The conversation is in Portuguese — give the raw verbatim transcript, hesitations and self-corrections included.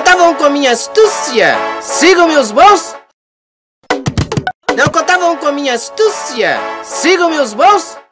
contavam com a minha astúcia. Sigam meus bons. Não contavam com a minha astúcia. Sigam meus bons.